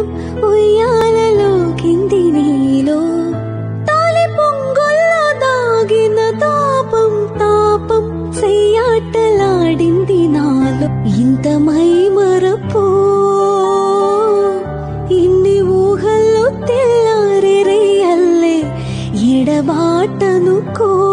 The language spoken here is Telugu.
ప్రాణం ఉయ్యాలలోకింది నీలో తాలి పొంగుల్లో దాగిన తాపం తాపం చెయ్యాటలాడింది నాలో ఇంత మైమరపో ఇన్ని ఊహల్లో తెల్లారి రేయల్లే ఎడబాటను కో